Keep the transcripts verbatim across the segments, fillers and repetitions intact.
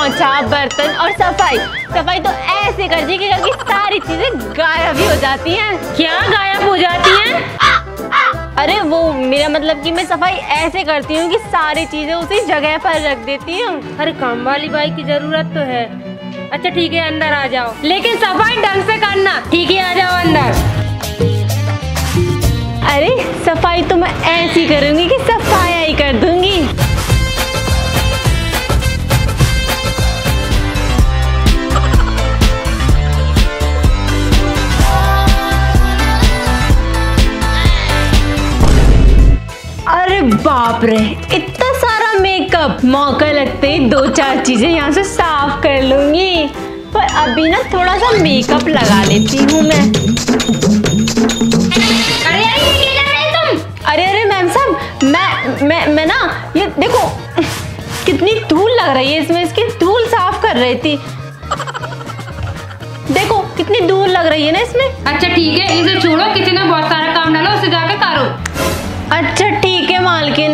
पोंछा, बर्तन और सफाई। सफाई तो ऐसे कर दी कि घर की सारी चीजें गायब ही हो जाती हैं। क्या गायब हो जाती हैं? अरे वो मेरा मतलब कि मैं सफाई ऐसे करती हूँ कि सारी चीजें उसी जगह पर रख देती हूँ। अरे काम वाली बाई की जरूरत तो है। अच्छा ठीक है, अंदर आ जाओ, लेकिन सफाई ढंग से करना। ठीक है, आ जाओ अंदर। अरे सफाई तो मैं ऐसी करूँगी कि सफाया ही कर दूंगी। अरे बाप रे, इतना सारा मेकअप! मौका लगते ही दो चार चीजें यहाँ से साफ कर लूंगी। पर अभी ना थोड़ा सा मेकअप लगा लेती हूँ मैं। अरे अरे ये क्या कर रहे तुम? अरे अरे मैम साहब, मैं मैं मैं ना ये देखो कितनी धूल लग रही है इसमें, इसकी धूल साफ कर रही थी। देखो कितनी धूल लग रही है ना इसमें। अच्छा ठीक है, इसे छोड़ो, किचन में बहुत सारा काम डालो, उसे जाके करो। अच्छा ठीक है मालकिन।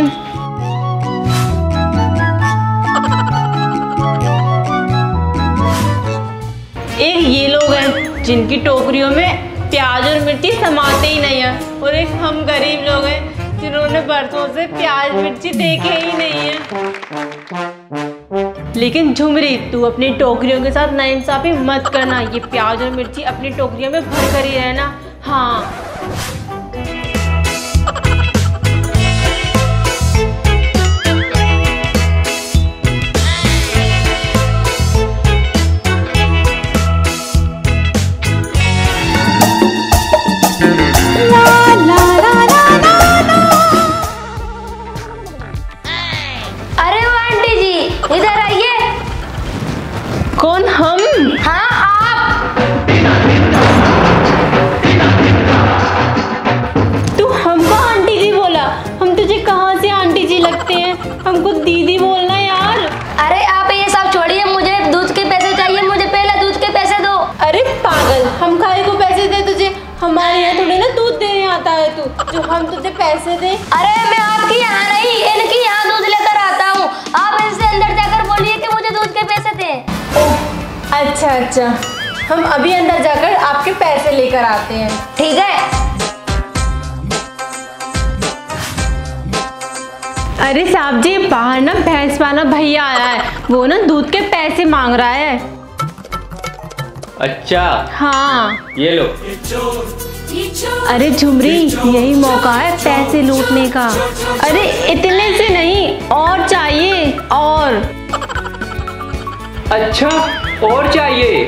एक ये लोग हैं जिनकी टोकरियों में प्याज और मिर्ची समाते ही नहीं है, और एक हम गरीब लोग हैं जिन्होंने बरसों से प्याज मिर्ची देखे ही नहीं है। लेकिन झुमरी, तू अपनी टोकरियों के साथ नाइंसाफी मत करना। ये प्याज और मिर्ची अपनी टोकरियों में भर कर ही रहना। हाँ हमको दीदी बोलना यार। अरे आप ये सब छोड़िए, मुझे दूध के पैसे चाहिए, मुझे पहले दूध के पैसे दो। अरे पागल, हम खाए को पैसे दे तुझे? हमारे यहाँ थोड़ी ना दूध देने आता है तू जो हम तुझे पैसे दे। अरे मैं आपकी यहाँ नहीं, इनकी यहाँ दूध लेकर आता हूँ। आप इनसे अंदर जाकर बोलिए कि मुझे दूध के पैसे दे। ओह अच्छा अच्छा, हम अभी अंदर जाकर आपके पैसे लेकर आते हैं। ठीक है। अरे साहब जी, बाहर ना भैंस वाला भैया आया है, वो ना दूध के पैसे मांग रहा है। अच्छा हाँ ये लो। अरे झुमरी, यही मौका है पैसे लूटने का। अरे इतने से नहीं, और चाहिए और। अच्छा और चाहिए,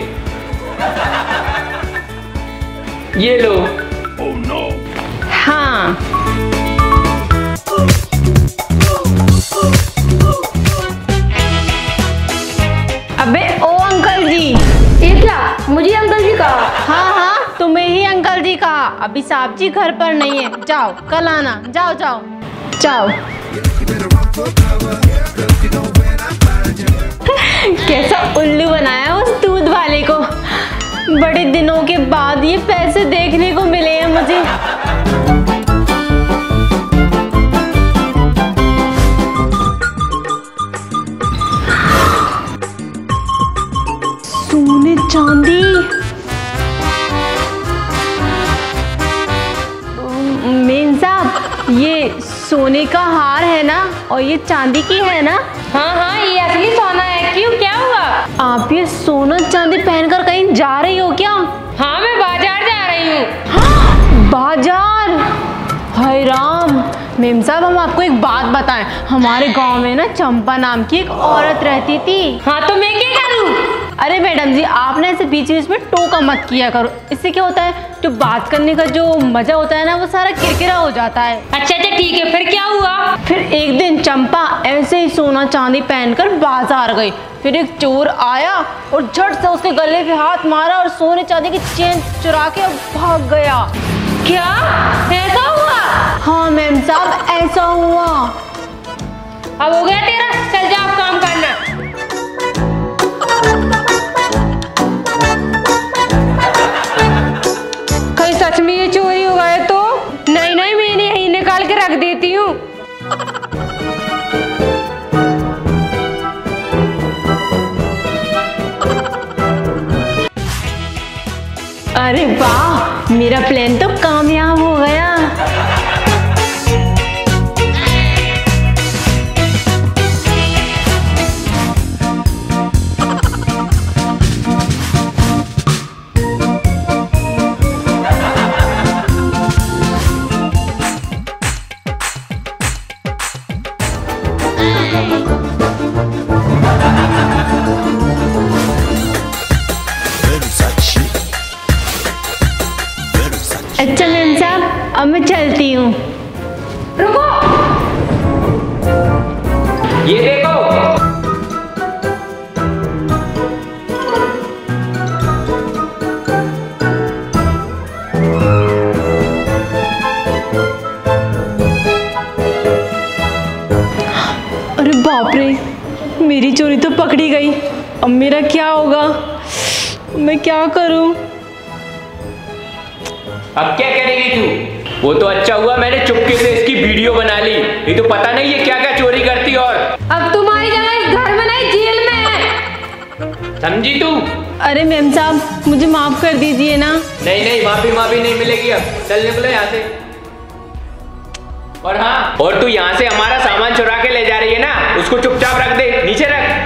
ये लो। oh, no. हाँ अबे ओ अंकल जी। ये क्या? मुझे अंकल जी कहा? हाँ हाँ तुम्हें ही अंकल जी कहा। अभी साहब जी घर पर नहीं है, जाओ कल आना। जाओ जाओ जाओ। कैसा उल्लू बनाया उस दूध वाले को। बड़े दिनों के बाद ये पैसे देखने को मिले हैं मुझे। सोने चांदी, मेन साहब ये सोने का हार है ना, और ये चांदी की है ना? हाँ हाँ ये असली सोना है। क्यों, क्या हुआ? आप ये सोना चांदी पहनकर कहीं जा रही हो क्या? हाँ मैं बाजार जा रही हूँ। हाँ, बाजार? हाय राम। मेम साहब हम आपको एक बात बताएं, हमारे गांव में ना चंपा नाम की एक औरत रहती थी। हाँ तो मैं क्या करूँ? अरे मैडम जी, आप ना ऐसे बीच बीच में टोका मत किया करो। इससे क्या होता है, जो बात करने का जो मजा होता है ना, वो सारा किरकिरा हो जाता है। अच्छा अच्छा ठीक है, फिर क्या हुआ? फिर एक दिन चंपा ऐसे ही सोना चांदी पहनकर बाजार गई। फिर एक चोर आया और झट से उसके गले पे हाथ मारा और सोने चांदी की चेन चुरा के भाग गया। क्या ऐसा हुआ? हाँ मैम साहब ऐसा हुआ। अब हो गया तेरा, चल जा अब काम करना। कहीं सच में ये चोरी हो गया तो? नहीं नहीं, मैं इन्हें यहीं निकाल के रख देती हूँ। अरे वाह, मेरा प्लान तो कामयाब हो गया। अच्छा मैम साहब, अब मैं चलती हूँ। रुको, ये देखो। अरे बाप रे, मेरी चोरी तो पकड़ी गई। अब मेरा क्या होगा? मैं क्या करूँ? अब क्या करेगी तू? वो तो अच्छा हुआ मैंने चुपके से इसकी वीडियो बना ली, ये तो पता नहीं ये क्या क्या चोरी करती। और अब तुम्हारी जगह इस घर में नहीं जेल में है, समझी तू? अरे मैम साहब, मुझे माफ कर दीजिए ना। नहीं नहीं, माफी माफी नहीं मिलेगी। अब चल निकलो यहाँ से। और हाँ, और तू यहाँ से हमारा सामान चुरा के ले जा रही है ना, उसको चुपचाप रख दे, नीचे रख।